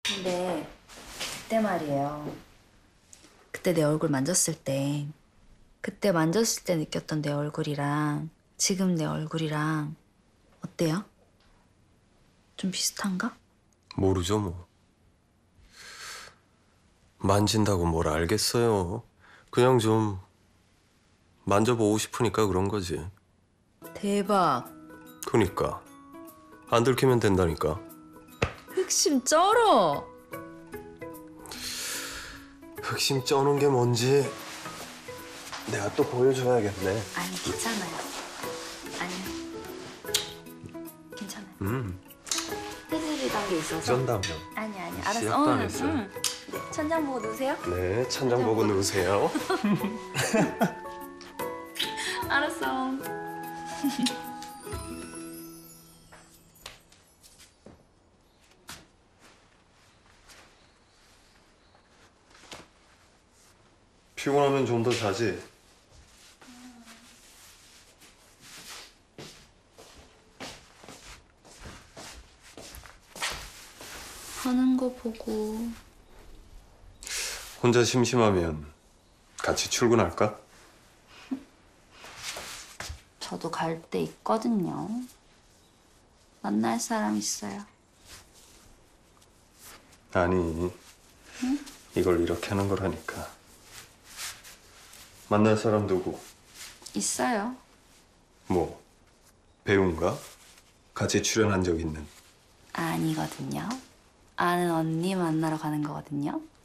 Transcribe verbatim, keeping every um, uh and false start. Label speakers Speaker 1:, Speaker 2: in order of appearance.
Speaker 1: 근데 그때 말이에요. 그때 내 얼굴 만졌을 때, 그때 만졌을 때 느꼈던 내 얼굴이랑 지금 내 얼굴이랑 어때요? 좀 비슷한가?
Speaker 2: 모르죠, 뭐. 만진다고 뭘 알겠어요. 그냥 좀 만져보고 싶으니까 그런 거지.
Speaker 1: 대박.
Speaker 2: 그니까. 안 들키면 된다니까.
Speaker 1: 흑심 쩔어.
Speaker 2: 흑심 쩌는 게 뭔지 내가 또 보여줘야겠네.
Speaker 1: 아니, 괜찮아요. 아니요. 괜찮아요.
Speaker 2: 음,
Speaker 1: 해드리던 게 있어서.
Speaker 2: 쩐다며.
Speaker 1: 아니, 아니. 알았어.
Speaker 2: 시작도 안 했어요.
Speaker 1: 응. 네, 천장 보고 누우세요.
Speaker 2: 네, 천장 보고 누우세요.
Speaker 1: 알았어.
Speaker 2: 피곤하면 좀 더 자지.
Speaker 1: 하는 거 보고.
Speaker 2: 혼자 심심하면 같이 출근할까?
Speaker 1: 저도 갈 때 있거든요. 만날 사람 있어요.
Speaker 2: 아니, 이걸 이렇게 하는 거라니까. 만날 사람 누구?
Speaker 1: 있어요.
Speaker 2: 뭐, 배우인가? 같이 출연한 적 있는.
Speaker 1: 아니거든요. 아는 언니 만나러 가는 거거든요.